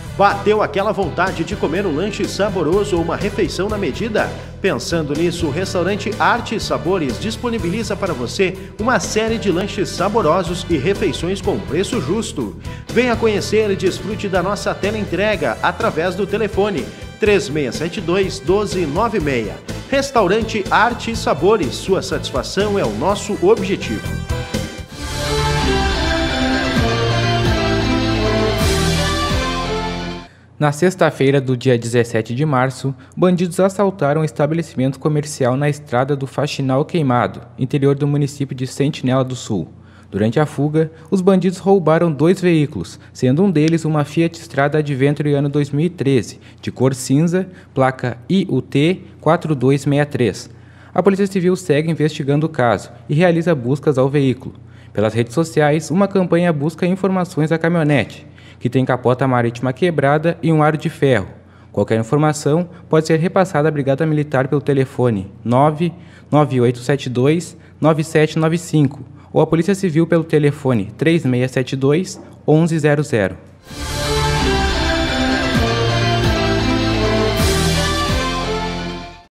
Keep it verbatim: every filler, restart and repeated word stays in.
Bateu aquela vontade de comer um lanche saboroso ou uma refeição na medida? Pensando nisso, o restaurante Arte e Sabores disponibiliza para você uma série de lanches saborosos e refeições com preço justo. Venha conhecer e desfrute da nossa teleentrega através do telefone três seis sete dois, um dois nove seis. Restaurante Arte e Sabores, sua satisfação é o nosso objetivo. Na sexta-feira do dia dezessete de março, bandidos assaltaram um estabelecimento comercial na estrada do Faxinal Queimado, interior do município de Sentinela do Sul. Durante a fuga, os bandidos roubaram dois veículos, sendo um deles uma Fiat Strada Adventure ano dois mil e treze, de cor cinza, placa I U T quatro dois seis três. A Polícia Civil segue investigando o caso e realiza buscas ao veículo. Pelas redes sociais, uma campanha busca informações da caminhonete, que tem capota marítima quebrada e um aro de ferro. Qualquer informação pode ser repassada à Brigada Militar pelo telefone nove nove oito sete dois, nove sete nove cinco ou à Polícia Civil pelo telefone três seis sete dois, um um zero zero.